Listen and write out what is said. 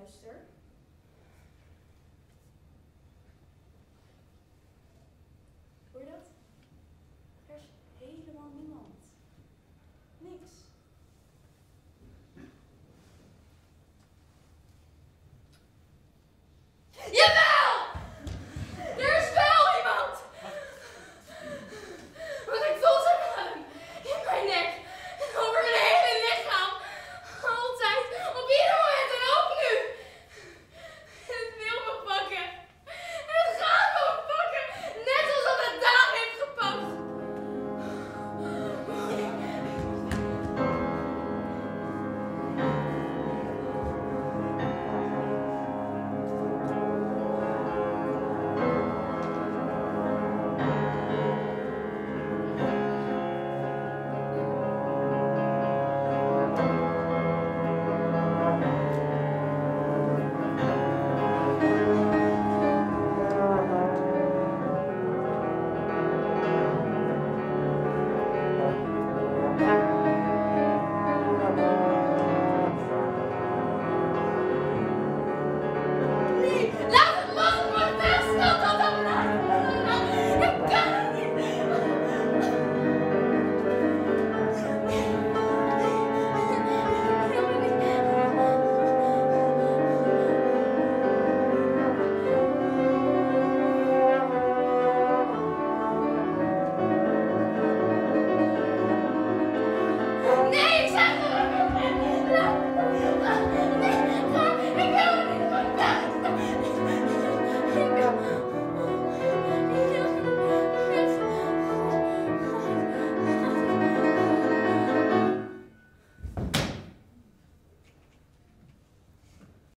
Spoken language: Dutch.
luister. Hoor je dat? Er is helemaal niemand. Niks. Jawel! Er is wel iemand! Want ik voel zijn adem in mijn nek en over mijn hele lichaam. Altijd, op ieder moment en ook nu. Het wil me pakken. Het gaat me pakken, net alsof het Daan heeft gepakt. Nee, laat het los, het wordt veel snel tot hem laat. Ik kan het niet. Nee, ik zeg het ook niet. Nee, ga, ik wil het niet. Ik wil.